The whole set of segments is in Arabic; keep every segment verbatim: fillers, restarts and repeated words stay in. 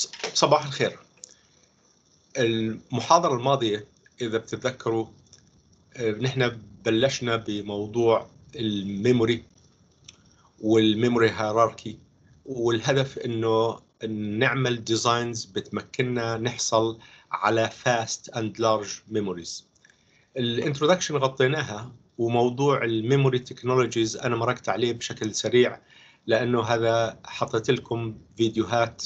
صباح الخير. المحاضرة الماضية إذا بتتذكروا نحن بلشنا بموضوع الميموري والميموري هيراركي، والهدف إنه نعمل ديزاينز بتمكننا نحصل على fast and large memories. الانترودكشن غطيناها، وموضوع الميموري تكنولوجيز أنا مركت عليه بشكل سريع لأنه هذا حطيت لكم فيديوهات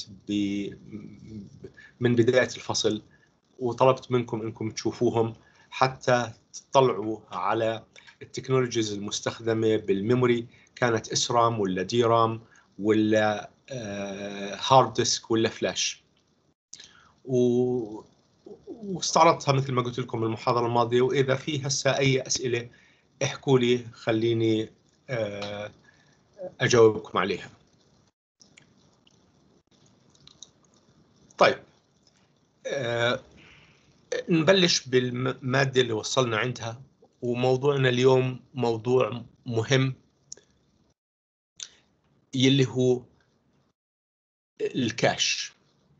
من بداية الفصل وطلبت منكم انكم تشوفوهم حتى تطلعوا على التكنولوجيز المستخدمة بالميموري، كانت اسرام ولا دي رام ولا هارد ديسك ولا فلاش، واستعرضتها مثل ما قلت لكم المحاضرة الماضية. وإذا في هسه أي أسئلة احكوا لي خليني أجاوبكم عليها. طيب أه نبلش بالمادة اللي وصلنا عندها، وموضوعنا اليوم موضوع مهم يلي هو الكاش.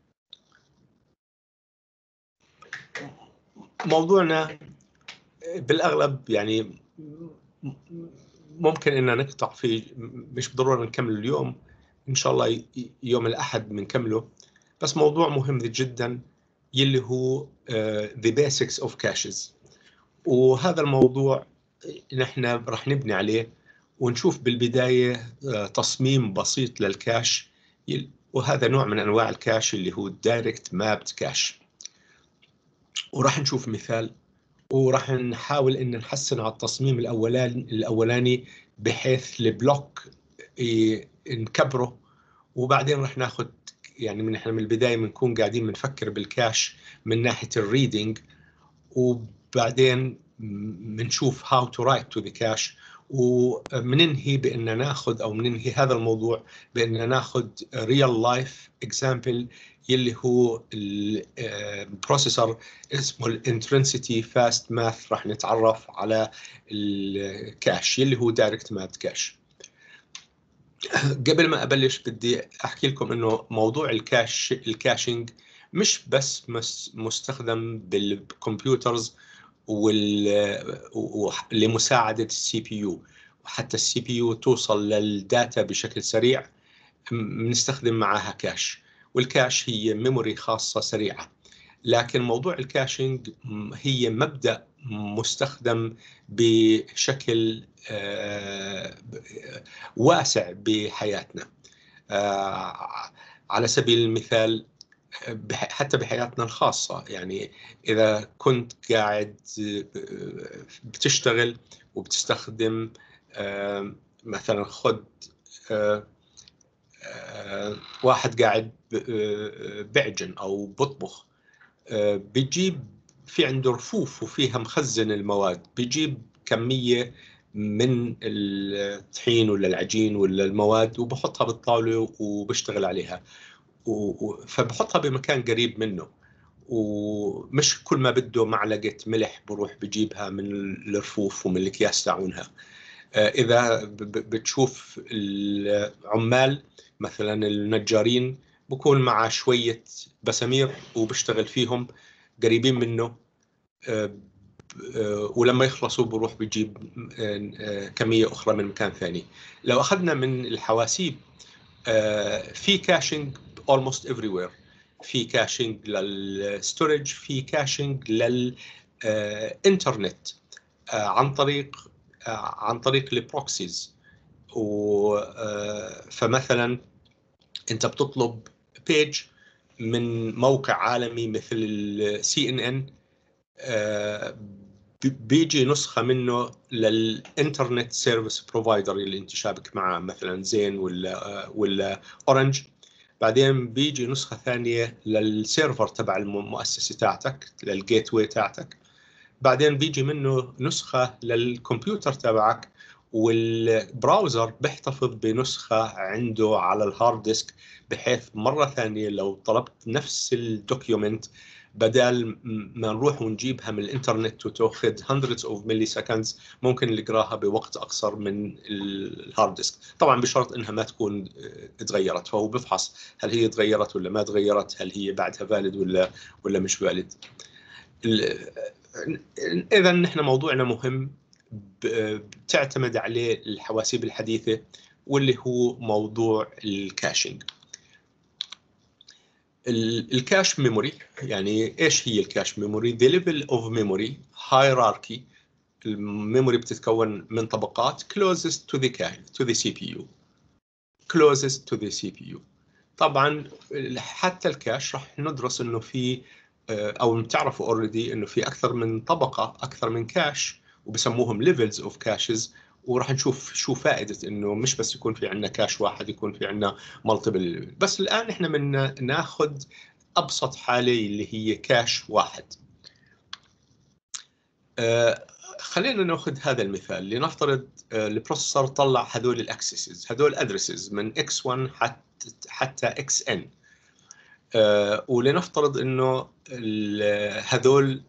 موضوعنا بالأغلب يعني ممكن إننا نقطع فيه، مش بالضرورة نكمل اليوم، إن شاء الله يوم الأحد بنكمله، بس موضوع مهم جدا يلي هو uh, the basics of caches. وهذا الموضوع نحن راح نبني عليه ونشوف بالبداية تصميم بسيط للكاش، وهذا نوع من أنواع الكاش اللي هو الدايركت مابد كاش، وراح نشوف مثال وراح نحاول إن نحسن على التصميم الأولاني الأولاني بحيث البلوك نكبره، وبعدين راح ناخذ يعني من احنا من البداية بنكون قاعدين بنفكر بالكاش من ناحية الريدينج، وبعدين بنشوف how to write to the cache، ومننهي بأن ناخذ أو مننهي هذا الموضوع بأن ناخذ real life example يلي هو البروسيسور اسمه الانترنسيتي فاست ماث. راح نتعرف على الكاش يلي هو دايركت ماب كاش. قبل ما أبلش بدي أحكي لكم إنه موضوع الكاش الكاشينج مش بس مستخدم بالكمبيوترز ولمساعدة السي بي يو، وحتى السي بي يو توصل للداتا بشكل سريع بنستخدم معها كاش، والكاش هي ميموري خاصة سريعة. لكن موضوع الكاشينج هي مبدأ مستخدم بشكل واسع بحياتنا. على سبيل المثال حتى بحياتنا الخاصة، يعني إذا كنت قاعد بتشتغل وبتستخدم مثلا خد واحد قاعد بعجن أو بطبخ، بيجيب في عنده رفوف وفيها مخزن المواد، بيجيب كمية من الطحين ولا العجين ولا المواد وبحطها بالطاولة وبشتغل عليها، فبحطها بمكان قريب منه، ومش كل ما بده معلقة ملح بروح بجيبها من الرفوف ومن الأكياس تاعونها. إذا بتشوف العمال مثلا النجارين بكون معه شوية بسامير وبشتغل فيهم قريبين منه، ولما يخلصوا بروح بيجيب كمية أخرى من مكان ثاني. لو أخذنا من الحواسيب في كاشينج almost everywhere، في كاشينج للستورج، في كاشينج للإنترنت عن طريق عن طريق البروكسيز. فمثلا أنت بتطلب بيج من موقع عالمي مثل السي إن إن، بيجي نسخة منه للإنترنت سيرفيس بروفايدر اللي أنت شابك معه مثلا زين ولا ولا أورنج، بعدين بيجي نسخة ثانية للسيرفر تبع المؤسسة تاعتك للجيت واي تاعتك، بعدين بيجي منه نسخة للكمبيوتر تبعك، والبراوزر بيحتفظ بنسخة عنده على الهارد ديسك، بحيث مرة ثانية لو طلبت نفس الدوكيومنت بدل ما نروح ونجيبها من الانترنت وتاخذ hundreds of milliseconds ممكن نقراها بوقت اقصر من الهارد ديسك، طبعا بشرط انها ما تكون تغيرت، فهو بفحص هل هي تغيرت ولا ما تغيرت، هل هي بعدها فاليد ولا ولا مش فاليد. اذا نحن موضوعنا مهم بتعتمد عليه الحواسيب الحديثه واللي هو موضوع الكاشنج. الكاش ميموري، يعني ايش هي الكاش ميموري؟ the level of memory hierarchy. الميموري بتتكون من طبقات closest to the to the سي بي يو closest to the سي بي يو. طبعا حتى الكاش راح ندرس انه في او بتعرفوا اوريدي انه في اكثر من طبقه، اكثر من كاش، وبسموهم levels of caches، وراح نشوف شو فائده انه مش بس يكون في عندنا كاش واحد، يكون في عندنا مالتيبل. بس الان احنا بدنا ناخذ ابسط حاله اللي هي كاش واحد. آه خلينا ناخذ هذا المثال. لنفترض آه البروسيسور طلع هذول الاكسسز، هذول ادرسز من إكس واحد حتى حتى إكس إن. آه ولنفترض انه هذول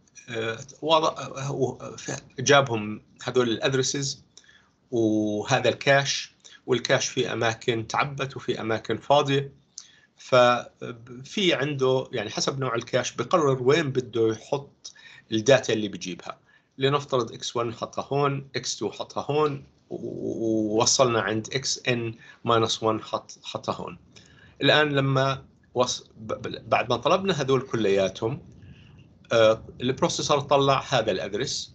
آه جابهم هذول الادرسز وهذا الكاش، والكاش في اماكن تعبت وفي اماكن فاضيه، ففي عنده يعني حسب نوع الكاش بقرر وين بده يحط الداتا اللي بيجيبها. لنفترض إكس واحد حطها هون، إكس اثنين حطها هون، ووصلنا عند إكس إن ماينس واحد حط حطها هون. الان لما وص... بعد ما طلبنا هذول كلياتهم، آه البروسيسور طلع هذا الادرس،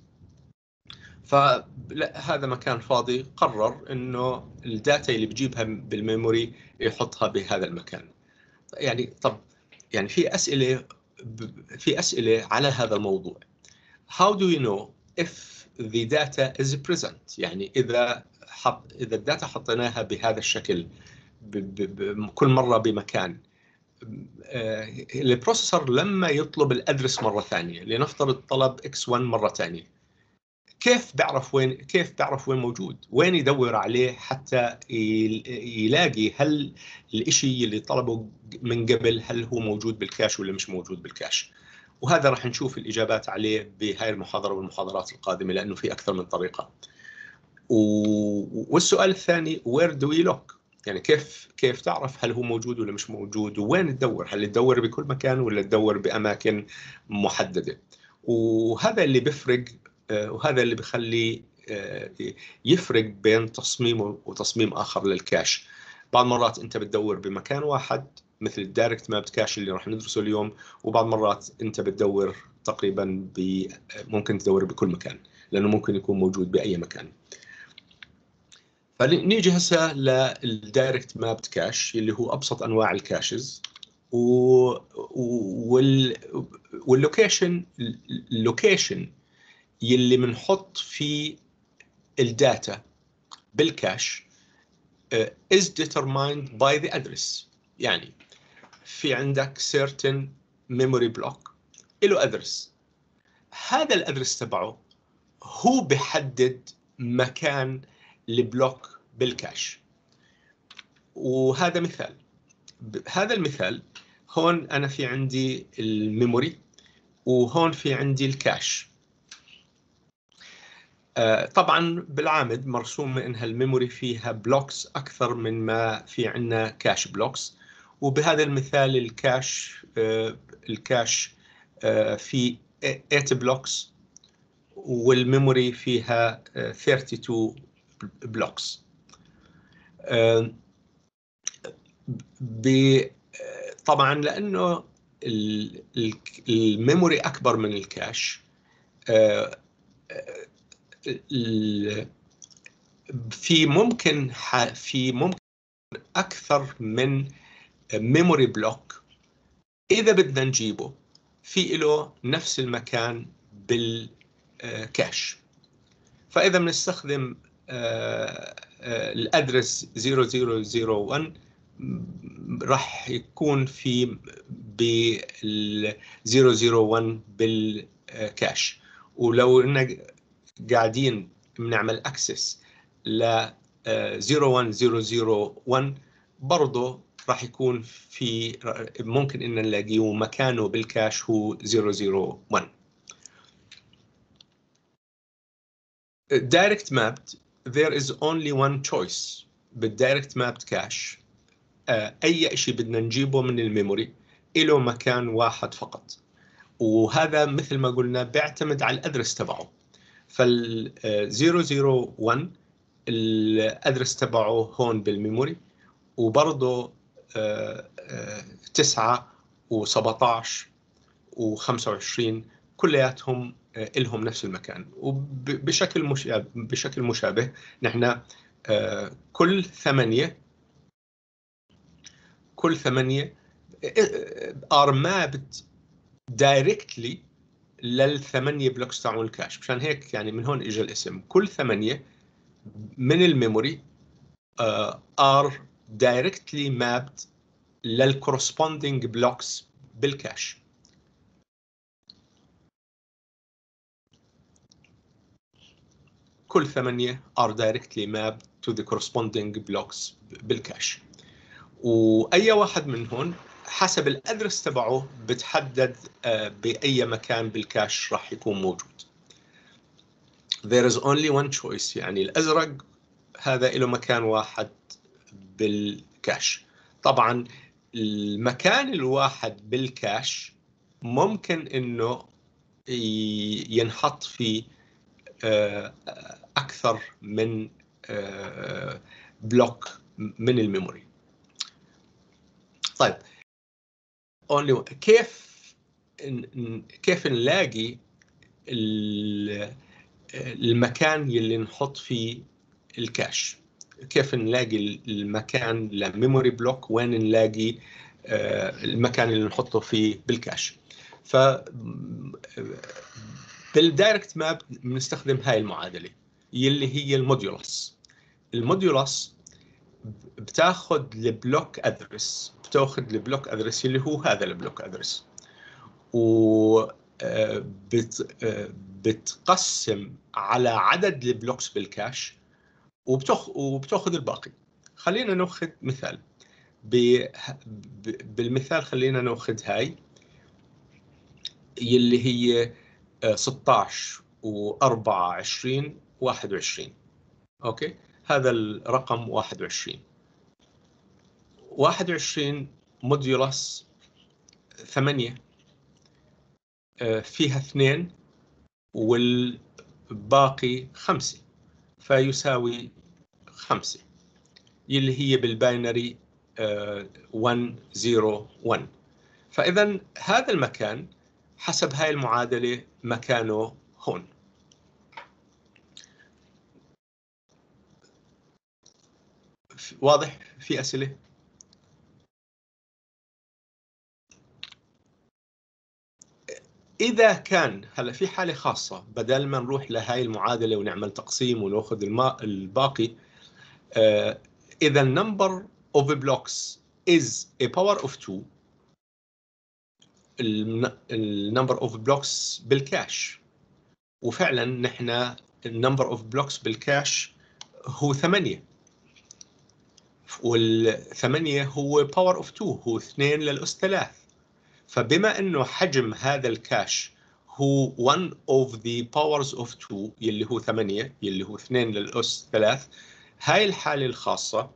فهذا مكان فاضي، قرر انه الداتا اللي بجيبها بالميموري يحطها بهذا المكان. يعني طب يعني في اسئله في اسئله على هذا الموضوع. How do you know if the data is present؟ يعني اذا حط اذا الداتا حطيناها بهذا الشكل ب... ب... كل مره بمكان، البروسيسور لما يطلب الادرس مره ثانيه، لنفترض طلب إكس واحد مره ثانيه، كيف بيعرف وين كيف بيعرف وين موجود؟ وين يدور عليه حتى يلاقي هل الشيء اللي طلبه من قبل هل هو موجود بالكاش ولا مش موجود بالكاش؟ وهذا راح نشوف الإجابات عليه بهاي المحاضرة والمحاضرات القادمة، لأنه في أكثر من طريقة. والسؤال الثاني where do we look؟ يعني كيف كيف تعرف هل هو موجود ولا مش موجود، وين تدور؟ هل تدور بكل مكان ولا تدور بأماكن محددة؟ وهذا اللي بيفرق، وهذا اللي بخلي يفرق بين تصميم وتصميم آخر للكاش. بعض مرات أنت بتدور بمكان واحد مثل الدايركت ماب كاش اللي راح ندرسه اليوم، وبعض مرات أنت بتدور تقريبا ب ممكن تدور بكل مكان، لأنه ممكن يكون موجود بأي مكان. فنيجي هسه للدايركت ماب كاش اللي هو أبسط أنواع الكاشز، وال واللوكيشن اللوكيشن يلي بنحط فيه الداتا بالكاش uh, is determined by the address. يعني في عندك certain memory block له address، هذا الادرس تبعه هو بيحدد مكان البلوك بالكاش. وهذا مثال، هذا المثال هون أنا في عندي الميموري وهون في عندي الكاش. طبعا بالعامد مرسومة انها الميموري فيها بلوكس اكثر من ما في عندنا كاش بلوكس. وبهذا المثال الكاش الكاش في ثمانية بلوكس والميموري فيها اثنين وثلاثين بلوكس. طبعا لانه الميموري اكبر من الكاش، في ممكن في ممكن اكثر من ميموري بلوك اذا بدنا نجيبه في له نفس المكان بالكاش. فاذا بنستخدم الادرس صفر صفر صفر واحد راح يكون في بال صفر صفر واحد بالكاش. ولو إننا قاعدين بنعمل اكسس ل صفر واحد صفر صفر واحد برضه راح يكون في ممكن ان نلاقيه مكانه بالكاش هو صفر صفر واحد. direct mapped there is only one choice. بالdirect mapped cache اي شيء بدنا نجيبه من الميموري له مكان واحد فقط، وهذا مثل ما قلنا بيعتمد على الادرس تبعه. فال صفر صفر واحد الادرس تبعه هون بالميموري، وبرضه تسعة وسبعة عشر وخمسة وعشرين كلياتهم لهم نفس المكان. وبشكل مشابه بشكل مشابه نحن كل ثمانية كل ثمانية are mapped directly للثمانية بلوكس تاعون الكاش. مشان هيك يعني من هون اجى الاسم. كل ثمانية من الميموري uh, are directly mapped للcorresponding blocks بالكاش. كل ثمانية are directly mapped to the corresponding blocks بالكاش. وأي واحد من هون حسب الأدرس تبعه بتحدد بأي مكان بالكاش راح يكون موجود. There is only one choice، يعني الأزرق هذا له مكان واحد بالكاش. طبعا المكان الواحد بالكاش ممكن إنه ينحط فيه أكثر من بلوك من الميموري. طيب كيف كيف نلاقي المكان اللي نحط فيه الكاش؟ كيف نلاقي المكان لميموري بلوك وين نلاقي المكان اللي نحطه فيه بالكاش؟ ف بالدايركت ماب بنستخدم هاي المعادله اللي هي الموديولس. الموديولس بتاخذ البلوك ادرس بتاخذ البلوك ادرس اللي هو هذا البلوك ادرس، و بتقسم على عدد البلوكس بالكاش وبتاخذ الباقي. خلينا ناخذ مثال. بالمثال خلينا ناخذ هاي اللي هي ستة عشر وأربعة وعشرين واحد وعشرين. اوكي، هذا الرقم واحد وعشرين. واحد وعشرين موديولس ثمانية، فيها اثنين والباقي خمسة، فيساوي خمسة اللي هي بالباينري واحد صفر واحد. فإذا هذا المكان حسب هاي المعادلة مكانه هون. واضح؟ في أسئلة؟ إذا كان هلا في حالة خاصة، بدل ما نروح لهاي المعادلة ونعمل تقسيم وناخذ الماء الباقي، آه إذا number of blocks is a power of two، النمبر اوف بلوكس بالكاش، وفعلا نحن النمبر اوف بلوكس بالكاش هو ثمانية، والثمانية هو باور اوف اثنين، هو اثنين للأس ثلاث. فبما انه حجم هذا الكاش هو one of the powers of two يلي هو ثمانية يلي هو اثنين للأس ثلاث، هاي الحالة الخاصة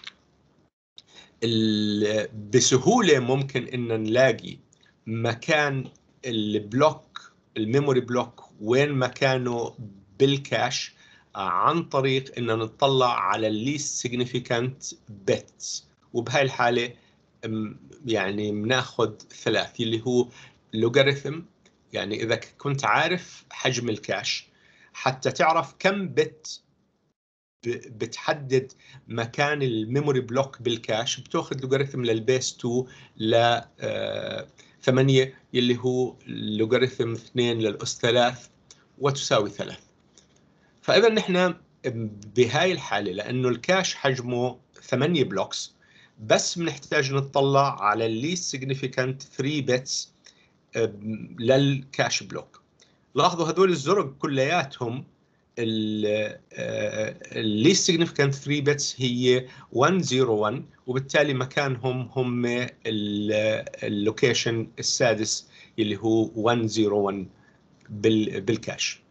بسهولة ممكن ان نلاقي مكان البلوك الميموري بلوك وين مكانه بالكاش عن طريق ان نطلع على الليست سيجنيفيكانت بيتس. وبهاي الحالة يعني بناخذ ثلاث اللي هو لوغاريثم. يعني اذا كنت عارف حجم الكاش حتى تعرف كم بت بتحدد مكان الميموري بلوك بالكاش، بتاخذ لوغاريثم للبيس اثنين ل ثمانية اللي هو لوغاريثم اثنين للأس ثلاث وتساوي ثلاث. فإذا نحن بهاي الحالة لأنه الكاش حجمه ثمانية بلوكس بس بنحتاج نطلع على الليست سيجنيفيكانت ثلاثة بيتس للكاش بلوك. لاحظوا هذول الزرق كلياتهم الليست سيجنيفيكانت ثري بيتس هي واحد صفر واحد، وبالتالي مكانهم هم اللوكيشن السادس اللي هو واحد صفر واحد بالكاش.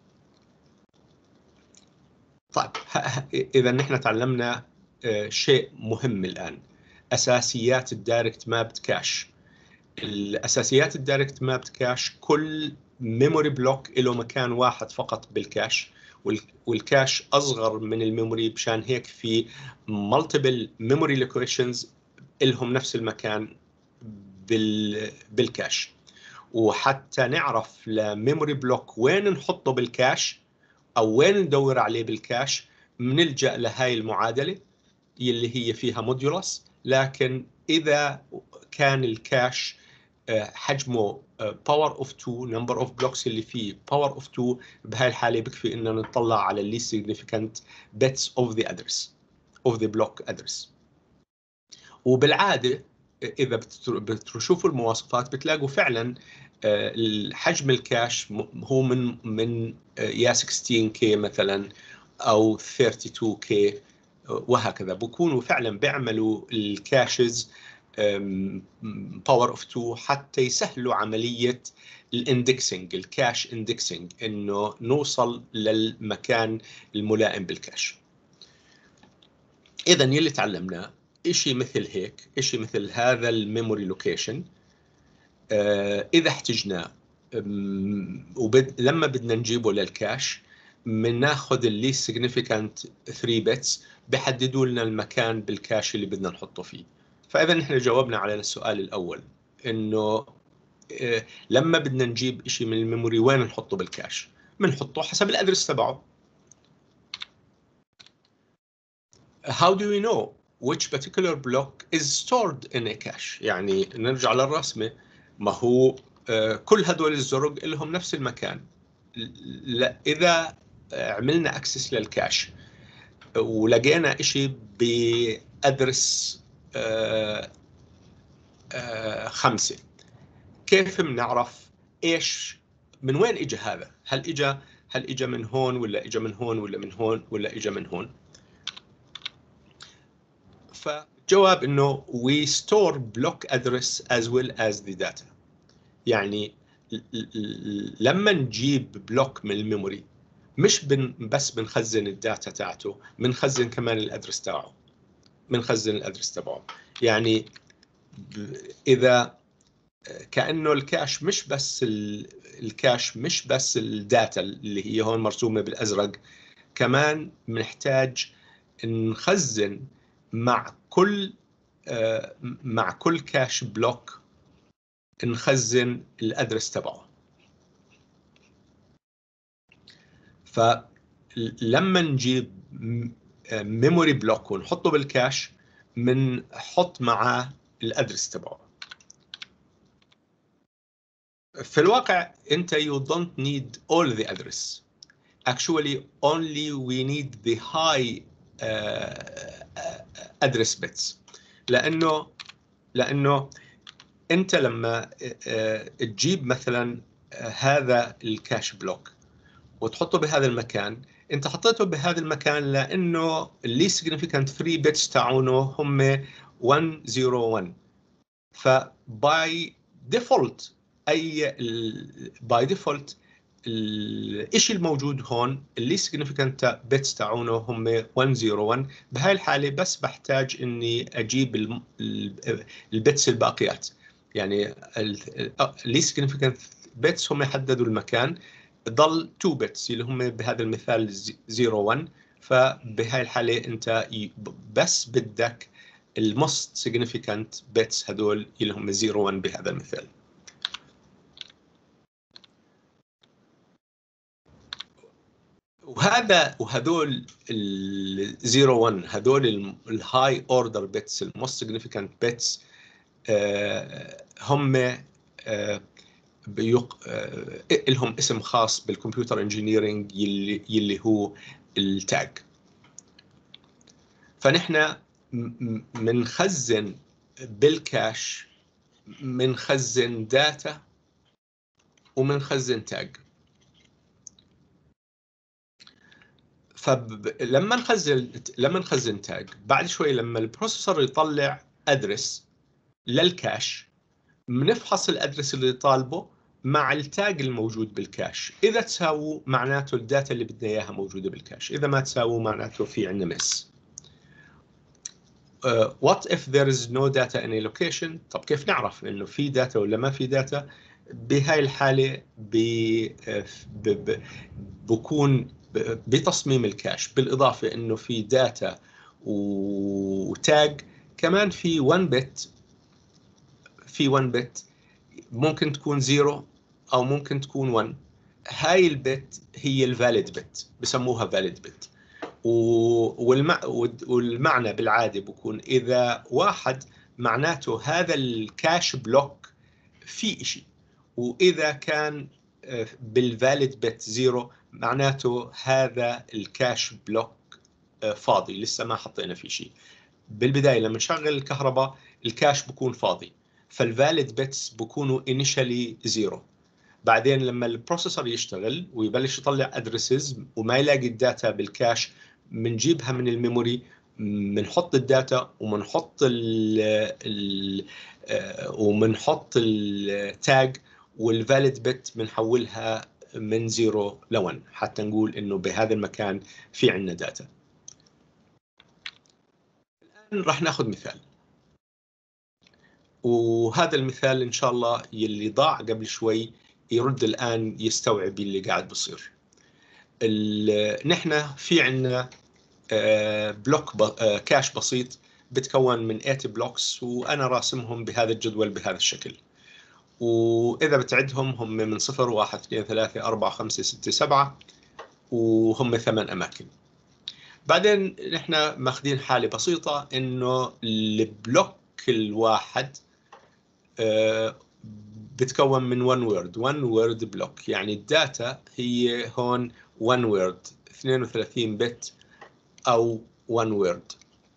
طيب اذا نحن تعلمنا شيء مهم الان، اساسيات الدايركت مابد كاش. الاساسيات الدايركت مابد كاش، كل ميموري بلوك له مكان واحد فقط بالكاش، والكاش اصغر من الميموري، بشان هيك في مالتيبل ميموري لوكيشنز لهم نفس المكان بالكاش. وحتى نعرف لميموري بلوك وين نحطه بالكاش او وين ندور عليه بالكاش، بنلجأ لهاي المعادله اللي هي فيها موديولس. لكن اذا كان الكاش حجمه باور اوف تو، نمبر اوف بلوكس اللي فيه باور اوف تو، بهاي الحاله بكفي اننا نطلع على اللي significant bits of the address of the block address. وبالعاده اذا بتشوفوا المواصفات بتلاقوا فعلا حجم الكاش هو من من يا ستة عشر كي مثلا او اثنين وثلاثين كي وهكذا. بكونوا فعلا بيعملوا الكاشز باور اوف تو حتى يسهلوا عمليه الاندكسنج، الكاش اندكسنج، انه نوصل للمكان الملائم بالكاش. اذا يلي تعلمناه شيء مثل هيك، شيء مثل هذا الميموري لوكيشن. اذا احتجناه وبد... لما بدنا نجيبه للكاش، بناخذ اللي significant ثري بيتس بحددوا لنا المكان بالكاش اللي بدنا نحطه فيه. فاذا نحن جاوبنا على السؤال الاول، انه لما بدنا نجيب شيء من الميموري وين نحطه بالكاش؟ بنحطه حسب الادرس تبعه. How do we know which particular block is stored in a cache؟ يعني نرجع للرسمه، ما هو كل هدول الزرق لهم نفس المكان. لا، اذا عملنا اكسس للكاش ولقينا شيء بادرس خمسة، كيف بنعرف ايش من وين اجى هذا؟ هل اجى هل اجى من هون ولا اجى من هون ولا من هون ولا اجى من هون؟ فجواب انه we store block address as well as the data. يعني لما نجيب بلوك من الميموري مش بن بس بنخزن الداتا تاعته، بنخزن كمان الادرس تاعه، بنخزن الادرس تبعه. يعني اذا كانه الكاش مش بس الكاش مش بس الداتا اللي هي هون مرسومه بالازرق، كمان بنحتاج نخزن مع كل مع كل كاش بلوك نخزن الادرس تبعه. فلما نجيب ميموري بلوك ونحطه بالكاش، بنحط معاه الادرس تبعه. في الواقع انت you don't need all the address. Actually only we need the high uh, address bits. لانه لانه انت لما تجيب مثلا هذا الكاش بلوك وتحطه بهذا المكان، انت حطيته بهذا المكان لانه اللي significant ثري بيتس تاعونه هم واحد صفر واحد. فباي ديفولت اي باي ديفولت الشيء الموجود هون اللي significant بيتس تاعونه هم واحد صفر واحد. بهاي الحاله بس بحتاج اني اجيب البيتس الباقيات، يعني اللي significant بيتس هم يحددوا المكان، ضل تو بيتس اللي هم بهذا المثال صفر واحد. فبهاي الحاله انت بس بدك الموست significant بيتس هذول اللي هم صفر واحد بهذا المثال. وهذا وهذول ال صفر واحد هذول الهاي اوردر بيتس، الموست significant بيتس، هم آه بيق... آه لهم اسم خاص بالكمبيوتر انجينيرينج يلي, يلي هو التاج. فنحن منخزن بالكاش، منخزن داتا ومنخزن تاج. فلما نخزن لما نخزن تاج، بعد شوي لما البروسيسور يطلع ادرس للكاش، بنفحص الادرس اللي طالبه مع التاج الموجود بالكاش. اذا تساووا معناته الداتا اللي بدنا اياها موجوده بالكاش، اذا ما تساووا معناته في عندنا مس. Uh, what if there is no data in a location؟ طب كيف نعرف انه في داتا ولا ما في داتا؟ بهاي الحاله بي ب... ب... بكون بتصميم الكاش، بالاضافه انه في داتا وتاج، كمان في واحد بت، في واحد بت ممكن تكون زيرو او ممكن تكون واحد. هاي البت هي الفاليد بت، بسموها فاليد بت. والمعنى بالعاده بكون اذا واحد معناته هذا الكاش بلوك في شيء، واذا كان بالفاليد بت زيرو معناته هذا الكاش بلوك فاضي، لسه ما حطينا فيه شيء. بالبدايه لما نشغل الكهرباء الكاش بكون فاضي، فالفاليد بتس بكونوا انيشالي زيرو. بعدين لما البروسيسور يشتغل ويبلش يطلع ادرسز وما يلاقي الداتا بالكاش، بنجيبها من الميموري، بنحط الداتا وبنحط ال وبنحط التاج، والفاليد بت بنحولها من زيرو ل واحد حتى نقول انه بهذا المكان في عندنا داتا. الان راح ناخذ مثال، وهذا المثال ان شاء الله يلي ضاع قبل شوي يرد الآن يستوعب اللي قاعد بصير. نحن في عندنا بلوك كاش بسيط بتكون من ثمانية بلوكس، وأنا راسمهم بهذا الجدول بهذا الشكل. وإذا بتعدهم هم من صفر واحد اثنين ثلاثة أربعة خمسة ستة سبعة، وهم ثمان أماكن. بعدين نحن ماخذين حالة بسيطة إنه البلوك الواحد بتكون من one word one word block، يعني الداتا هي هون one word اثنين وثلاثين بت أو one word.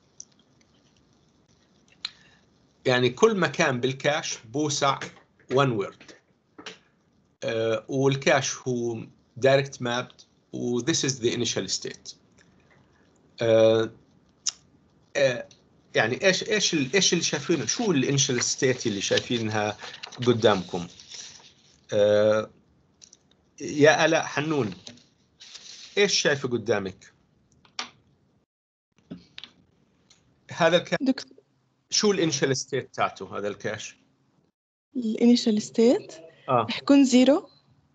يعني كل مكان بالكاش بوسع one word. uh, والكاش هو direct mapped، و this is the initial state. uh, uh, يعني ايش ايش ايش اللي شايفينه؟ شو الانيشال ستيت اللي شايفينها قدامكم؟ uh, يا آلاء حنون، ايش شايفه قدامك؟ هذا الكاش دكتور، شو الانيشال ستيت تاعته هذا الكاش؟ الانيشال ستيت اه رح يكون زيرو،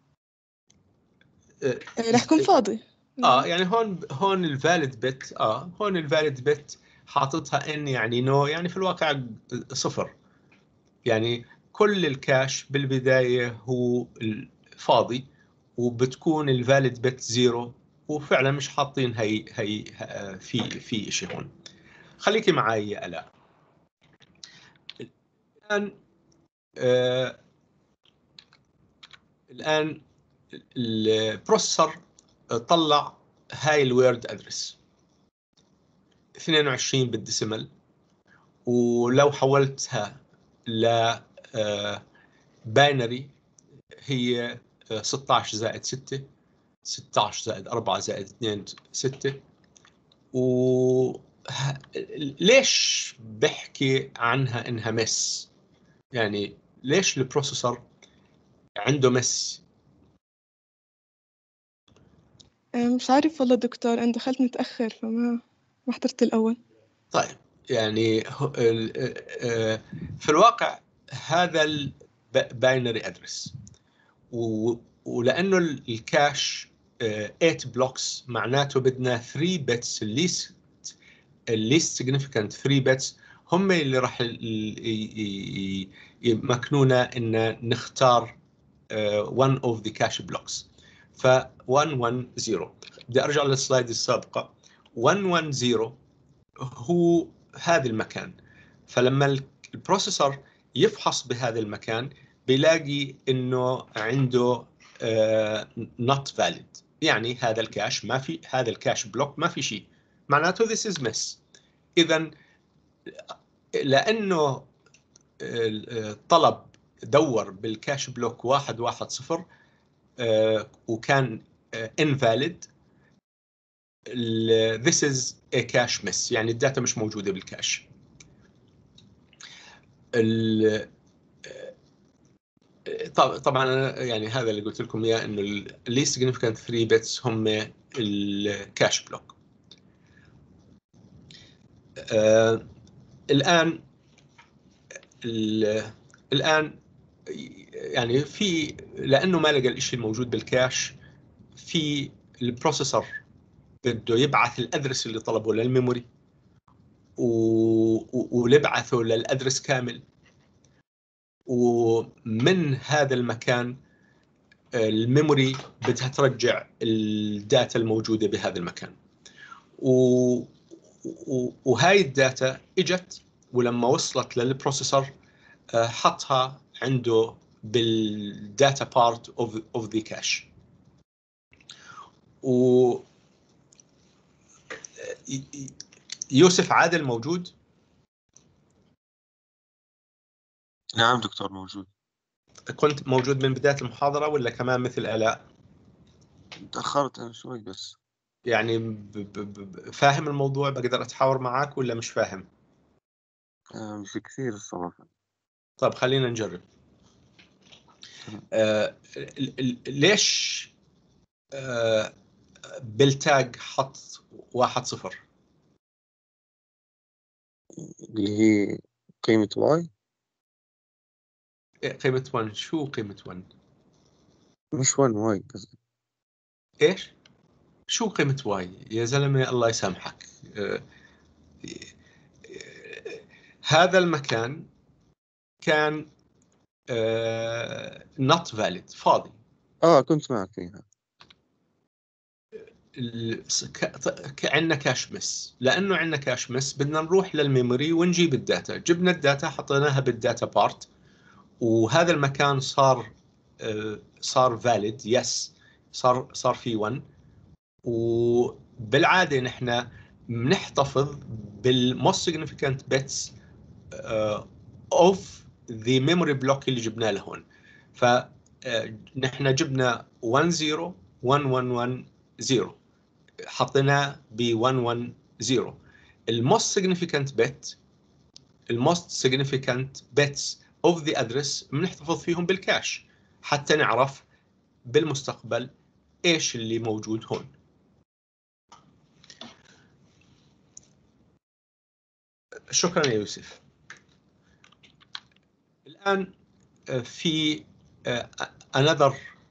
آه، رح يكون فاضي. اه يعني هون هون الفاليد بت اه هون الفاليد بت حاططها ان يعني نو، يعني في الواقع صفر. يعني كل الكاش بالبدايه هو فاضي، وبتكون الفاليد بت زيرو، وفعلا مش حاطين هي هي في في شيء هون. خليكي معي يا آلاء. الان آه الان البروسيسور طلع هاي الويرد ادرس اثنين وعشرين بالديسيمال، ولو حولتها ل باينري هي ستة عشر زائد ستة، ستة عشر زائد أربعة زائد اثنين ستة. و ليش بحكي عنها انها مس؟ يعني ليش البروسيسور عنده مس؟ مش عارف والله دكتور، أنا دخلت متأخر فما ما حضرت الأول. طيب يعني في الواقع هذا الباينري ادرس، ولانه الكاش ثمانية بلوكس معناته بدنا ثلاثة بتس، الليست الليست significant ثلاثة بتس هم اللي راح يمكنونا ان نختار one of the cache blocks. ف واحد واحد صفر بدي ارجع للسلايد السابقه. واحد واحد صفر هو هذا المكان، فلما البروسيسور يفحص بهذا المكان بيلاقي انه عنده uh, not valid، يعني هذا الكاش ما في، هذا الكاش بلوك ما في شيء، معناته this is miss. اذا لانه طلب دور بالكاش بلوك واحد واحد صفر uh, وكان uh, invalid، this is a cache miss، يعني الداتا مش موجودة بالكاش. ال طبعا يعني هذا اللي قلت لكم اياه، انه ال least significant three bits هم الكاش بلوك. آه الان الان يعني في، لانه ما لقى الشيء الموجود بالكاش، في البروسيسور بده يبعث الادرس اللي طلبه للميموري ويبعثه للادرس كامل، ومن هذا المكان الميموري بدها ترجع الداتا الموجودة بهذا المكان. و... وهاي الداتا اجت، ولما وصلت للبروسيسور حطها عنده بالداتا بارت اوف اوف ذا كاش. و يوسف عادل موجود؟ نعم دكتور موجود. كنت موجود من بداية المحاضرة ولا كمان مثل آلاء؟ تأخرت أنا شوي بس. يعني ب... ب... فاهم الموضوع؟ بقدر أتحاور معاك ولا مش فاهم؟ آه مش كثير الصراحة. طب خلينا نجرب. آه ليش آه بالتاج حط واحد صفر؟ اللي هي قيمة واي. قيمة واحد، شو قيمة واحد؟ مش واحد واي قصدي. ايش؟ شو قيمة واي يا زلمة الله يسامحك؟ آه هذا المكان كان آه not valid، فاضي. اه كنت معك فيها. عندنا كاش مس، لانه عندنا كاش مس بدنا نروح للميموري ونجيب الداتا. جبنا الداتا حطيناها بالداتا بارت، وهذا المكان صار صار فاليد، يس صار صار في واحد. وبالعاده نحن بنحتفظ بالموست significant bits of the memory block اللي جبناه لهون. فنحن جبنا واحد صفر واحد واحد واحد صفر، حطيناه ب واحد واحد صفر. الموست significant bit الموست significant bits of the address بنحتفظ فيهم بالكاش حتى نعرف بالمستقبل ايش اللي موجود هون. شكرا يا يوسف. الآن في another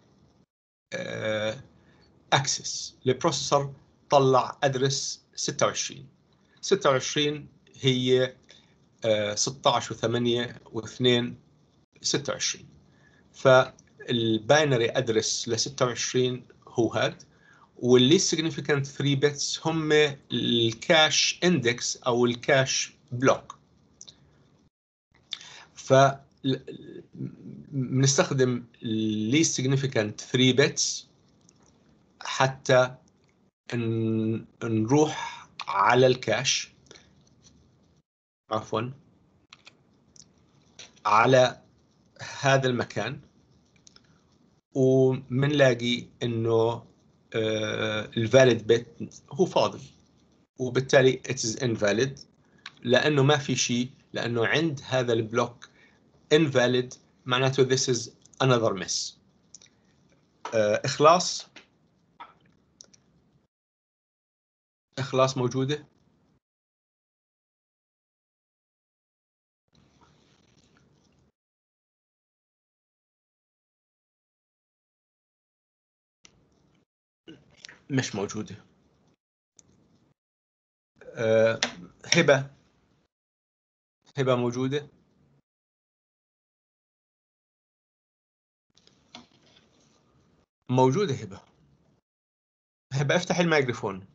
access للبروسيسور طلع ادرس ستة وعشرين. ستة وعشرين هي ستة عشر وثمانية واثنين ستة وعشرين. فالباينري ادرس ل ستة وعشرين هو هذا، واللي significant three bits هم الكاش اندكس او الكاش بلوك. ف بنستخدم least significant three bits حتى نروح على الكاش، عفوا على هذا المكان، ومنلاقي انه الفاليد بت هو فاضي، وبالتالي it is invalid لانه ما في شيء، لانه عند هذا البلوك invalid معناته this is another miss. اخلاص اخلاص موجوده؟ مش موجوده. أه هبه هبه موجوده؟ موجوده هبه. هبه افتح الميكروفون.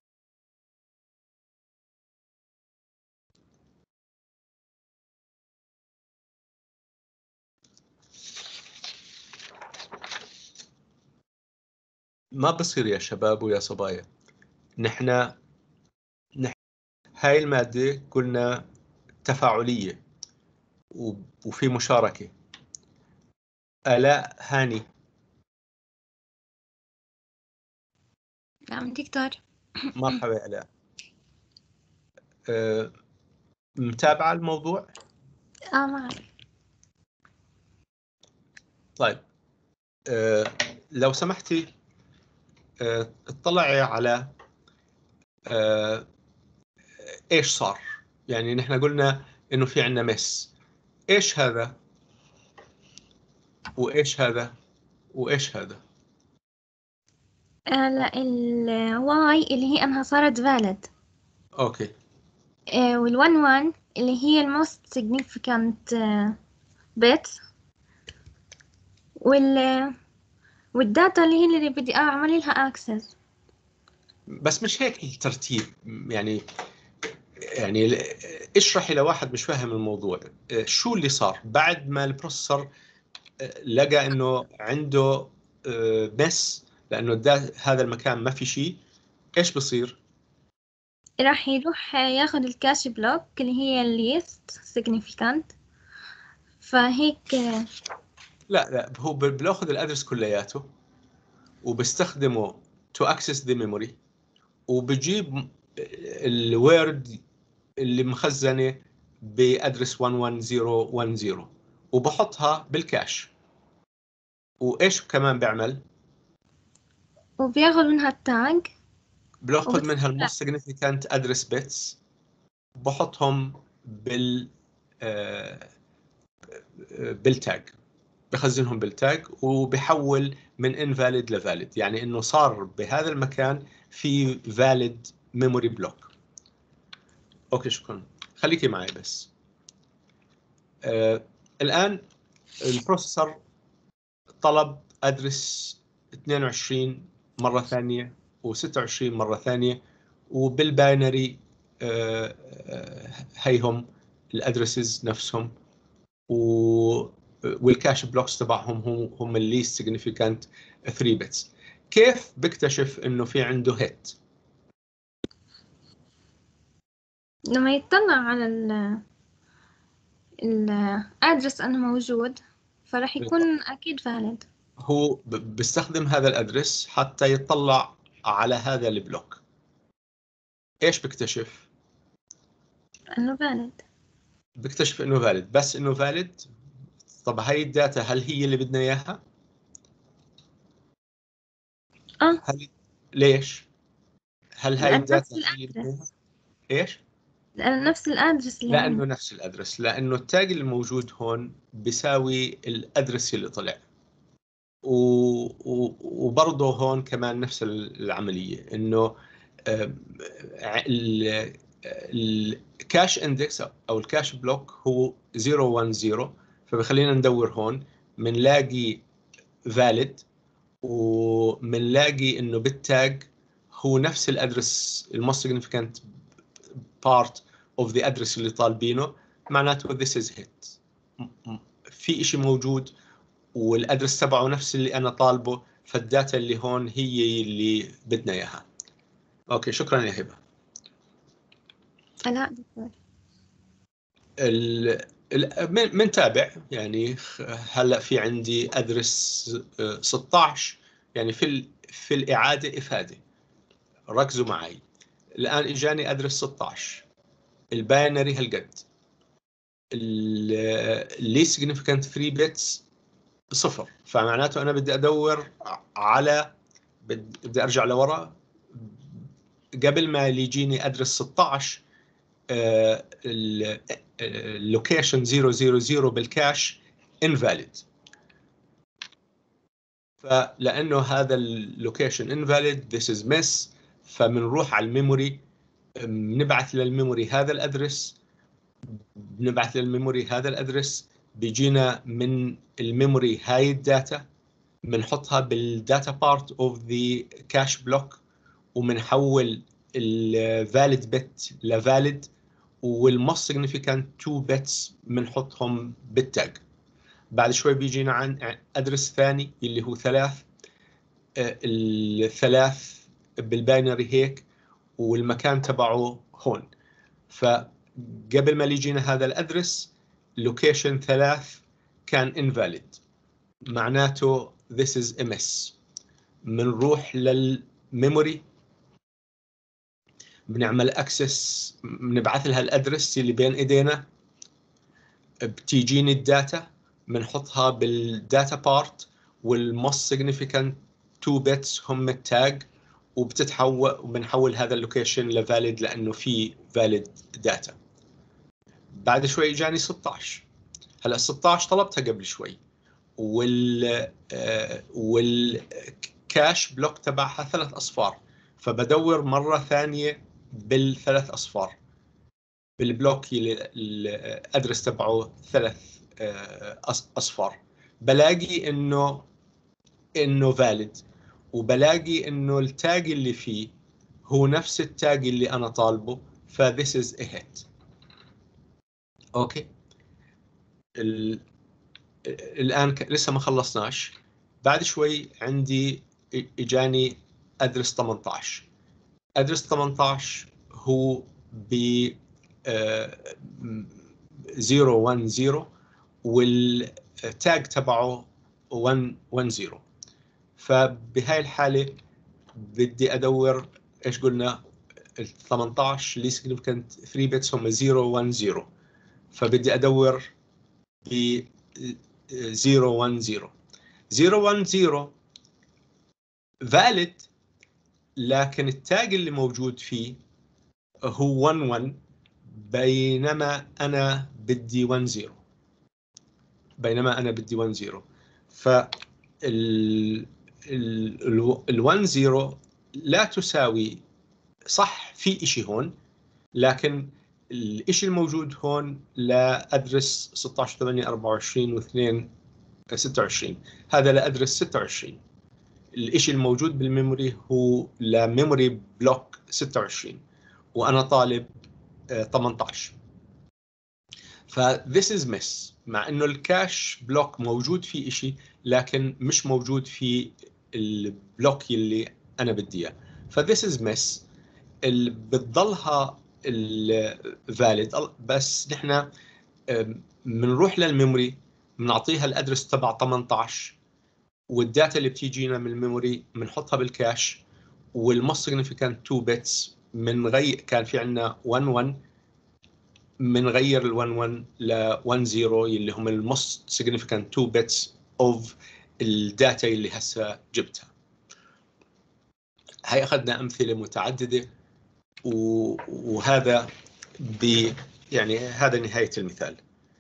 ما بصير يا شباب ويا صبايا، نحن نحن هاي المادة قلنا تفاعلية وفي مشاركة. آلاء هاني. نعم دكتور. مرحبا آلاء. أه متابعة الموضوع؟ اه معك. طيب أه لو سمحتي أه اطلعي على أه ايش صار. يعني نحن قلنا انه في عندنا مس، ايش هذا وايش هذا وايش هذا؟ آه لا، الواي اللي هي انها صارت valid، اوكي آه والون وان اللي هي الموست significant آه bit، وال والداتا اللي هي اللي بدي اعمل لها access. بس مش هيك الترتيب. يعني يعني اشرحي لواحد مش فاهم الموضوع شو اللي صار بعد ما البروسيسور لقى انه عنده مس، لانه هذا المكان ما في شيء. ايش بصير؟ راح يروح ياخد الكاش بلوك اللي هي least significant، فهيك آه لا لا، هو بياخذ الادرس كلياته وبيستخدمه to access the memory، وبجيب الوورد اللي مخزنه بادرس واحد واحد صفر واحد صفر وبحطها بالكاش. وايش كمان بيعمل؟ وبياخد منها التاج، باخذ منها الموست سيجنيفيكانت ادرس بيتس، بحطهم بال آه بالتاج، بخزنهم بالتاج وبحول من invalid لvalid، يعني انه صار بهذا المكان في valid memory block. اوكي شكرا، خليكي معي بس. آه الان البروسيسور طلب ادرس اثنين وعشرين مرة ثانية وستة وعشرين مرة ثانية، وبالباينري آه هيهم الادرسز نفسهم، والكاش بلوكس تبعهم هم هم الليست سيجنيفيكانت ثلاثة بيتس. كيف بكتشف انه في عنده هيت؟ لما يطلع على ال الادرس انه موجود فراح يكون اكيد valid. هو بيستخدم هذا الادرس حتى يطلع على هذا البلوك. ايش بكتشف؟ انه valid. بكتشف انه فاليد، بس انه فاليد. طب هاي الداتا هل هي اللي بدنا اياها؟ اه هل ليش؟ هل هاي لأن الداتا نفس هي اللي بدنا الادرس، اياها؟ ايش؟ لأن نفس الادرس اللي لانه عندي. نفس الادرس، لانه التاج الموجود هون بيساوي الادرس اللي طلع. وبرضه هون كمان نفس العمليه، انه الكاش اندكس او الكاش بلوك هو صفر واحد صفر، فبخلينا ندور هون بنلاقي valid، وبنلاقي انه بالتاج هو نفس الادرس الموست significant part of the address اللي طالبينه، معناته this is hit. في شيء موجود والادرس تبعه نفس اللي انا طالبه، فالداتا اللي هون هي اللي بدنا اياها. اوكي شكرا يا هبه. لا دكتور. من تابع يعني هلا في عندي ادرس ستة عشر، يعني في في الاعاده افاده. ركزوا معي، الان اجاني ادرس ستة عشر، الباينري هالقد، اللي significant ثلاثة بيتس صفر، فمعناته انا بدي ادور على، بدي ارجع لورا قبل ما يجيني ادرس ستة عشر اللوكيشن صفر صفر صفر بالكاش invalid. فلانه هذا اللوكيشن invalid this is miss، فبنروح على الميموري، بنبعث للميموري هذا الادرس، بنبعث للميموري هذا الادرس، بيجينا من الميموري هاي الداتا، بنحطها بالداتا بارت اوف ذا كاش بلوك، وبنحول الفاليد بت لفاليد، والموست significant تو بيتس بنحطهم بالتاج. بعد شوي بيجينا عن ادرس ثاني اللي هو ثلاث، الثلاث بالباينري هيك، والمكان تبعه هون. فقبل ما يجينا هذا الادرس لوكيشن ثلاث كان invalid، معناته this is a miss. بنروح للميموري بنعمل اكسس، بنبعث لها الادرس اللي بين ايدينا، بتيجيني الداتا بنحطها بالداتا بارت، والموست سيجنيفيكانت تو بيتس هم التاج، وبتتحول وبنحول هذا اللوكيشن لفاليد لانه في فاليد داتا. بعد شوي اجاني ستة عشر. هلا ستة عشر طلبتها قبل شوي، وال والكاش بلوك تبعها ثلاث اصفار، فبدور مره ثانيه بالثلاث اصفار بالبلوك اللي الادرس تبعه ثلاث اصفار، بلاقي انه انه فاليد، وبلاقي انه التاج اللي فيه هو نفس التاج اللي انا طالبه، ف this is a hit. اوكي، ال... الان ك... لسه ما خلصناش. بعد شوي عندي اجاني ادرس ثمانية عشر. ادرس ثمانية عشر هو ب صفر واحد صفر والتاج تبعه مية وعشرة. فبهاي الحالة بدي أدور إيش قلنا، ال ثمانية عشر اللي significant ثلاثة بيتس هم صفر واحد صفر، فبدي أدور ب صفر واحد صفر. صفر واحد صفر valid، لكن التاج اللي موجود فيه هو واحد واحد، بينما أنا بدي واحد صفر، بينما أنا بدي واحد صفر. ف ال ال واحد صفر لا تساوي، صح في إشي هون، لكن الإشي الموجود هون لا أدرس ستة عشر ثمانية أربعة وعشرين واثنين ستة وعشرين، هذا لا أدرس ستة وعشرين. الإشي الموجود بالميموري هو لا ميموري بلوك ستة وعشرين، وأنا طالب ثمانية عشر. ف this is miss، مع إنه الكاش بلوك موجود فيه إشي، لكن مش موجود في البلوك اللي أنا بدي إياه. ف this is miss. اللي بتضلها الفاليد، بس نحن بنروح للميموري بنعطيها الادرس تبع ثمانية عشر، والداتا اللي بتيجينا من الميموري بنحطها بالكاش، والموست سيجنيفيكانت تو بيتس بنغير، كان في عندنا واحد واحد بنغير ال واحد واحد ل واحد صفر اللي هم الموست سيجنيفيكانت تو بيتس اوف الداتا اللي هسه جبتها. هاي اخذنا امثله متعدده، وهذا ب يعني هذا نهاية المثال.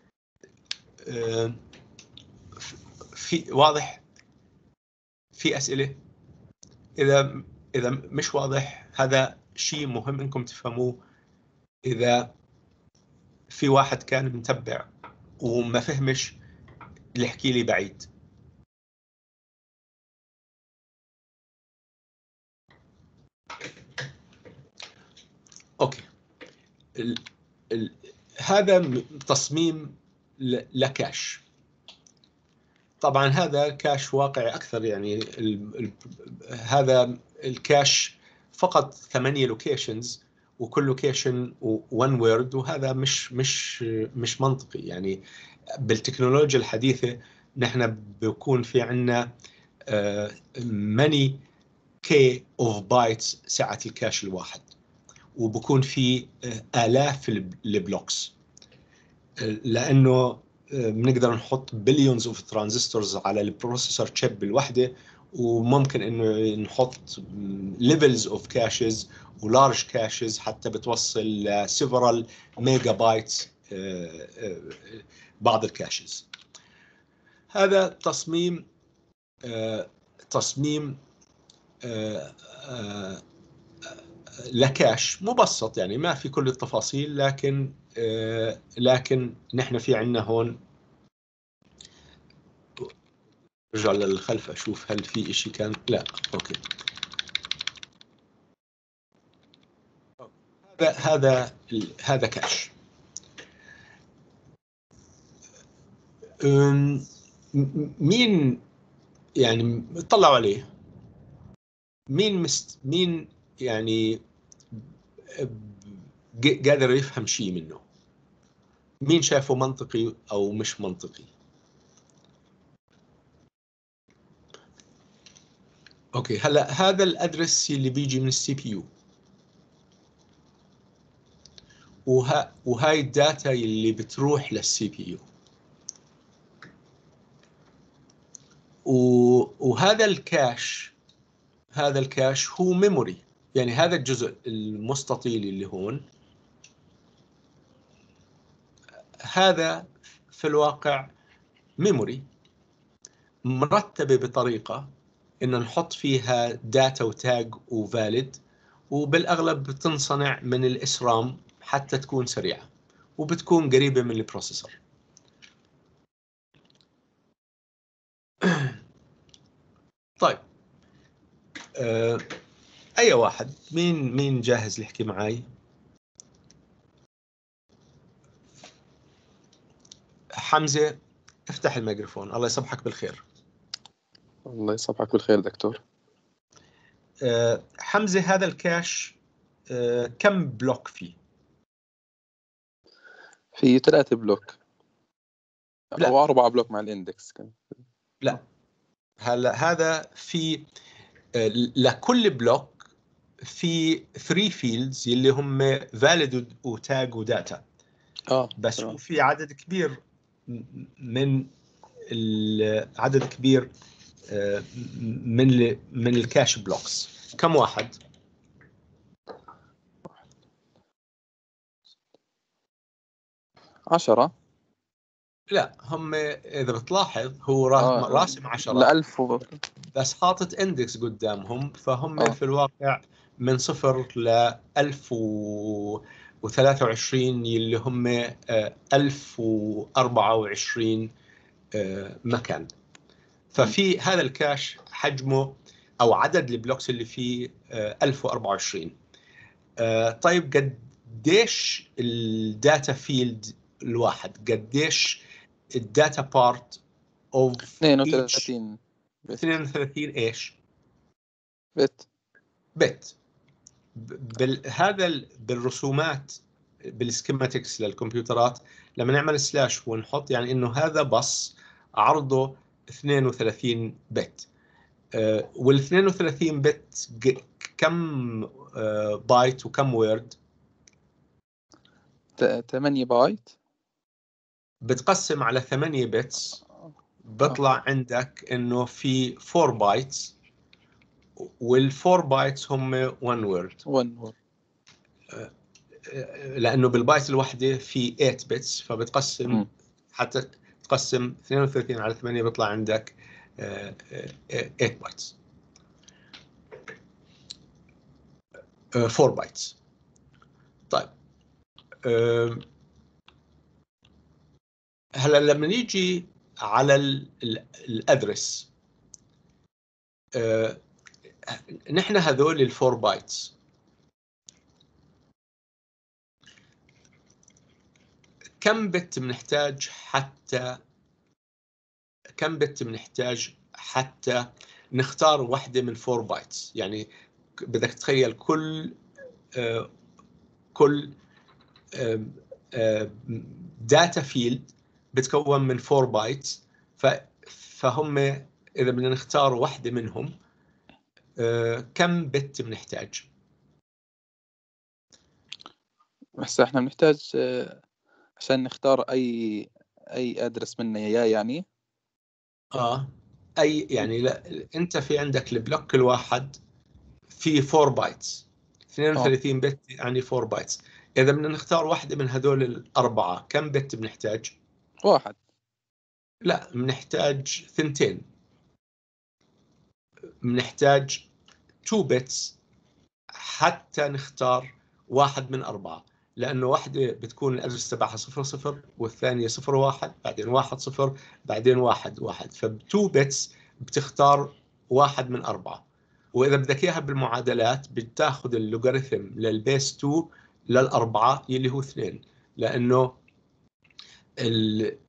في واضح؟ في أسئلة؟ إذا إذا مش واضح، هذا شيء مهم إنكم تفهموه. إذا في واحد كان متبع وما فهمش، يحكي لي بعيد. أوكي. ال ال هذا تصميم لكاش. طبعا هذا كاش واقعي اكثر، يعني ال ال هذا الكاش فقط ثمانية لوكيشنز، وكل لوكيشن وان وورد، وهذا مش مش مش منطقي. يعني بالتكنولوجيا الحديثه نحن بيكون في عندنا ماني كي اوف بايتس سعه الكاش الواحد، وبكون في آلاف البلوكس، لانه بنقدر نحط بليونز اوف ترانزستورز على البروسيسور تشيب الوحده، وممكن انه نحط ليفلز اوف كاشز ولارج كاشز حتى بتوصل لسيفرال ميجا بايتس بعض الكاشز. هذا تصميم تصميم لكاش مبسط، يعني ما في كل التفاصيل، لكن لكن نحن في عندنا هون، ارجع للخلف اشوف هل في شيء كان، لا اوكي. هذا هذا هذا كاش. مين يعني اطلعوا عليه؟ مين مست مين يعني قادر يفهم شيء منه؟ مين شافه منطقي او مش منطقي؟ اوكي، هلا هذا الادرس اللي بيجي من السي بي يو، وها وهاي الداتا اللي بتروح للسي بي يو. وهذا الكاش هذا الكاش هو ميموري، يعني هذا الجزء المستطيل اللي هون هذا في الواقع ميموري مرتبة بطريقة إن نحط فيها داتا وتاج وفاليد، وبالأغلب بتنصنع من الإسرام حتى تكون سريعة وبتكون قريبة من البروسيسور. طيب أه أي واحد مين مين جاهز يحكي معي؟ حمزة افتح الميكروفون. الله يصبحك بالخير. الله يصبحك بالخير دكتور. أه حمزة هذا الكاش أه كم بلوك فيه؟ في ثلاثة بلوك لا. أو أربعة بلوك مع الإندكس كم. لا هلا هذا في أه لكل بلوك في ثلاثة فيلدز اللي هم فاليد وتاج وداتا. اه بس تمام. في عدد كبير من العدد كبير من من الكاش بلوكس. كم واحد؟ عشرة. لا هم اذا بتلاحظ هو آه. راسم عشرة لألف و... بس حاطط اندكس قدامهم، فهم آه. في الواقع من صفر ل ألف وثلاثة وعشرين اللي هم ألف وأربعة وعشرين مكان. ففي هذا الكاش حجمه او عدد البلوكس اللي فيه ألف وأربعة وعشرين. طيب قديش الداتا فيلد الواحد؟ قديش الداتا بارت اوف اثنين وثلاثين بت. اثنين وثلاثين ايش؟ بت بت. هذا بالرسومات بالسكيماتكس للكمبيوترات لما نعمل سلاش ونحط يعني انه هذا بس عرضه اثنين وثلاثين بت. وال اثنين وثلاثين بت كم بايت وكم وورد؟ ثمانية بايت. بتقسم على ثمانية بتس بطلع عندك انه في أربعة بايتس، والفور بايتس هم واحد وورد. واحد وورد. لانه بالبايت الواحده في ثمانية بتس، فبتقسم م. حتى تقسم اثنين وثلاثين على ثمانية بيطلع عندك ثمانية بايتس. أربعة بايتس. طيب هلا لما نيجي على الادرس، أه نحن هذول الفور بايتس كم بت بنحتاج حتى كم بت بنحتاج حتى نختار واحدة من فور بايتس؟ يعني بدك تتخيل كل أه كل داتا فيلد بتكون من فور بايتس، فهم إذا بدنا نختار واحدة منهم أه كم بت بنحتاج؟ بس احنا بنحتاج عشان نختار أي أي أدرس منه يا يعني آه أي يعني لا أنت في عندك البلوك الواحد في فور بايتس، اثنين وثلاثين بت يعني فور بايتس. إذا بدنا نختار واحدة من هذول الأربعة كم بت بنحتاج؟ واحد. لا بنحتاج ثنتين، بنحتاج تو بيتس حتى نختار واحد من أربعة، لأنه واحدة بتكون الأدرس تبعها صفر صفر والثانية صفر واحد بعدين واحد صفر بعدين واحد واحد، فبتو بيتس بتختار واحد من أربعة. وإذا بدك إياها بالمعادلات بتاخذ اللوغاريتم للبيس اثنين للأربعة اللي هو اثنين، لأنه ال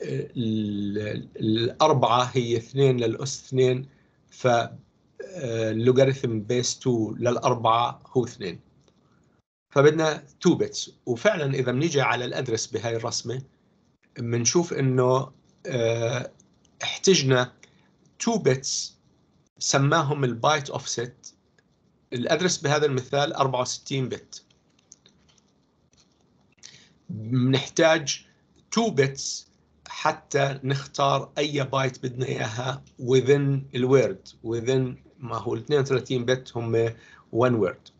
الأربعة هي اثنين للأس اثنين، فاللوغاريتم بيس اثنين للأربعة هو اثنين، فبدنا اثنين بيتس. وفعلا إذا بنيجي على الأدرس بهاي الرسمة بنشوف إنه اه احتجنا اثنين بيتس سماهم البايت أوفست. الأدرس بهذا المثال أربعة وستين بت، بنحتاج تو بيتس حتى نختار اي بايت بدنا اياها within الوورد within ما هو ال اثنين وثلاثين بت هم one word.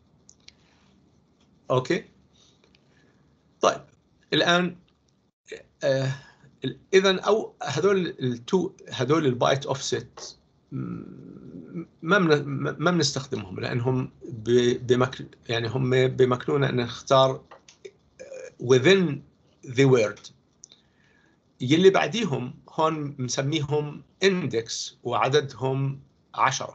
اوكي طيب الان آه اذا او هذول التو هذول البايت اوفست ما من ما بنستخدمهم لانهم بمك يعني هم بمكنونا ان نختار within the word. يلي بعديهم هون مسميهم index وعددهم عشرة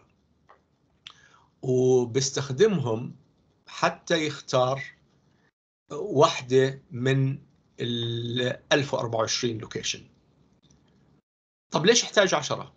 وبستخدمهم حتى يختار واحدة من ال ألف وأربعة وعشرين لوكيشن. طب ليش احتاج عشرة؟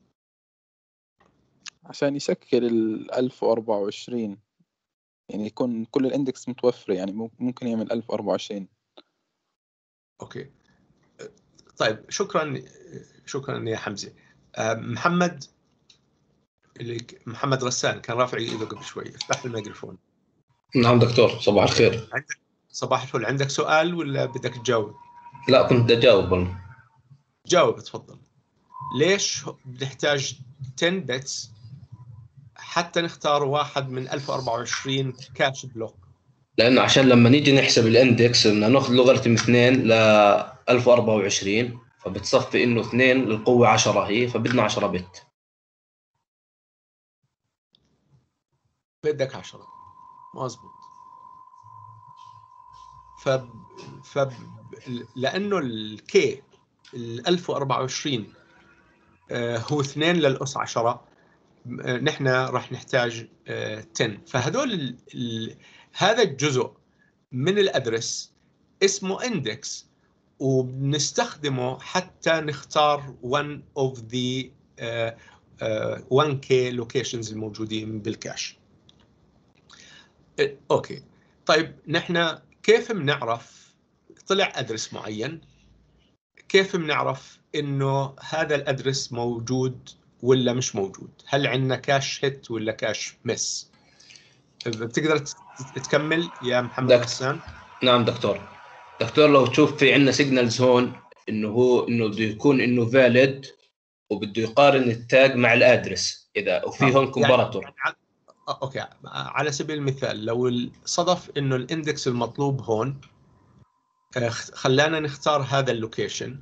عشان يشكل ال ألف وأربعة وعشرين، يعني يكون كل الاندكس متوفرة، يعني ممكن يعمل ألف وأربعة وعشرين. اوكي طيب شكرا شكرا يا حمزة. محمد اللي محمد غسان كان رافع ايده قبل شوي، افتح الميكروفون. نعم دكتور، صباح الخير. عندك صباح الفل، عندك سؤال ولا بدك تجاوب؟ لا كنت بدي اجاوب. جاوب تفضل. ليش بنحتاج عشرة بيتس حتى نختار واحد من ألف وأربعة وعشرين كاش بلوك؟ لانه عشان لما نيجي نحسب الاندكس بدنا ناخذ لوغاريتم اثنين ل ألف وأربعة وعشرين، فبتصفي انه اثنين للقوه عشرة هي، فبدنا عشرة بت. بدك عشرة مظبوط. ف ف لانه الكي ال ألف وأربعة وعشرين هو اثنين للأس عشرة، نحن راح نحتاج عشرة. فهذول ال... ال... هذا الجزء من الادرس اسمه اندكس وبنستخدمه حتى نختار one of the uh, uh, one K locations الموجودين بالكاش. اوكي طيب نحن كيف بنعرف طلع ادرس معين؟ كيف بنعرف انه هذا الادرس موجود ولا مش موجود؟ هل عندنا كاش هيت ولا كاش مس؟ بتقدر تكمل يا محمد غسان؟ نعم دكتور. دكتور لو تشوف في عندنا سيجنالز هون انه هو انه بده يكون انه فاليد وبده يقارن التاج مع الادرس اذا وفي هون كومباراتور. يعني يعني اوكي على سبيل المثال لو صدف انه الاندكس المطلوب هون خلانا نختار هذا اللوكيشن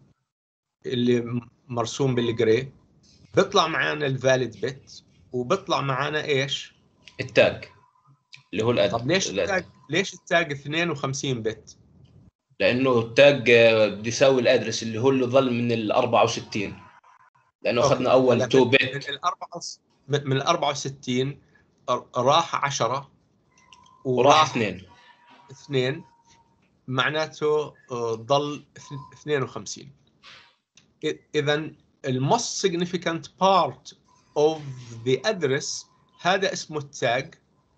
اللي مرسوم بالجري، بيطلع معنا الفاليد بت وبيطلع معنا ايش؟ التاج اللي هو الادرس. طب ليش التاج ليش التاج اثنين وخمسين بت؟ لانه التاج بده يساوي الادرس اللي هو اللي ظل من ال أربعة وستين، لانه اخذنا اول اثنين بت. من الأربعة من ال أربعة وستين راح عشرة وراح اثنين اثنين، معناته ضل اثنين وخمسين. اذا الموست significant part of the address هذا اسمه التاج.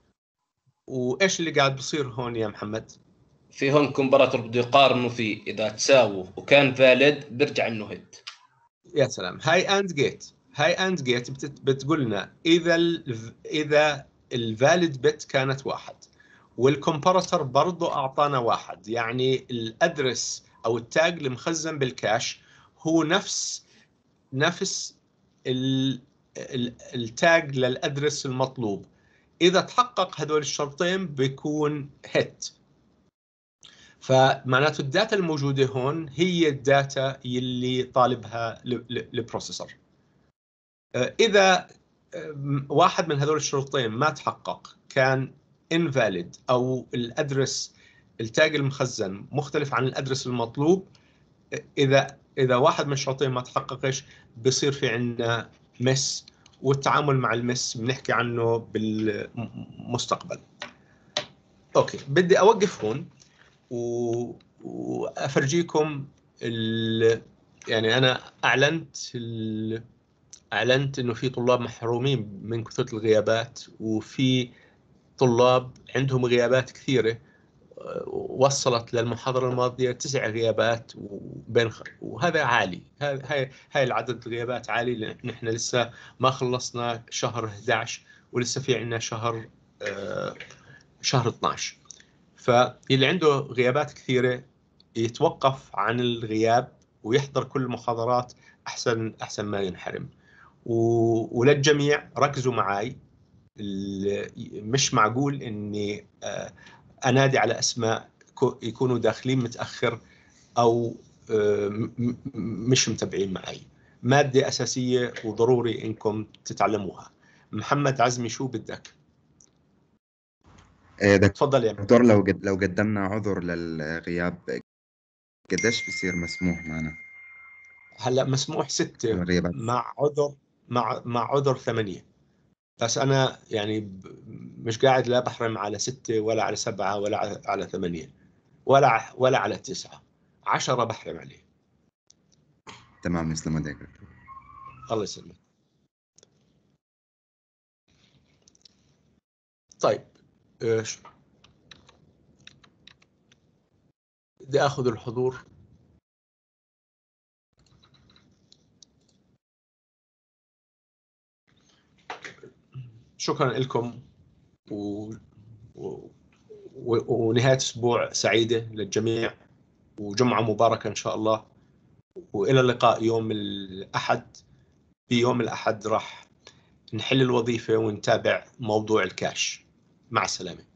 وايش اللي قاعد بصير هون يا محمد؟ في هون كومباراتور بده يقارنوا فيه، اذا تساووا وكان فاليد بيرجع انه هيت. يا سلام، هاي اند جيت هاي اند جيت بتقول لنا اذا ال اذا الفاليد بت كانت واحد والكومباراتور برضه اعطانا واحد، يعني الادرس او التاج المخزن بالكاش هو نفس نفس ال ال التاج للادرس المطلوب. اذا تحقق هذول الشرطين بيكون هيت. فمعناته الداتا الموجوده هون هي الداتا اللي طالبها البروسيسور. اذا واحد من هذول الشرطين ما تحقق، كان invalid او الادرس التاج المخزن مختلف عن الادرس المطلوب، اذا اذا واحد من الشرطين ما تحققش بصير في عندنا مس، والتعامل مع المس بنحكي عنه بالمستقبل. اوكي بدي اوقف هون و... وافرجيكم ال... يعني انا اعلنت ال... اعلنت انه في طلاب محرومين من كثرة الغيابات، وفي طلاب عندهم غيابات كثيرة وصلت للمحاضرة الماضية تسع غيابات وبين خ... وهذا عالي. هاي هاي العدد الغيابات عالي لأن نحن لسه ما خلصنا شهر أحد عشر ولسه في عندنا شهر آه شهر اثني عشر. فاللي عنده غيابات كثيرة يتوقف عن الغياب ويحضر كل المحاضرات أحسن أحسن ما ينحرم. وللجميع ركزوا معي، مش معقول إني أنادي على أسماء يكونوا داخلين متأخر أو مش متابعين معي. مادة أساسية وضروري إنكم تتعلموها. محمد عزمي شو بدك؟ تفضل يا دكتور. لو قد لو قدمنا عذر للغياب قديش بصير مسموح معنا؟ هلا مسموح ستة مع عذر مع مع عذر ثمانية، بس أنا يعني مش قاعد لا بحرم على ستة ولا على سبعة ولا على ثمانية ولا ولا على تسعة. عشرة بحرم عليه. تمام، يسلم ايديك. الله يسلمك. طيب ايش بدي اخذ الحضور. شكرا لكم و... و... ونهاية أسبوع سعيدة للجميع وجمعة مباركة إن شاء الله، وإلى اللقاء يوم الأحد. بيوم الأحد راح نحل الوظيفة ونتابع موضوع الكاش. مع السلامة.